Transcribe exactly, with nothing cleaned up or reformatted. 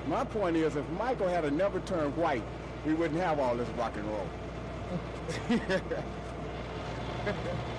My point is, if Michael had never turned white, we wouldn't have all this rock and roll.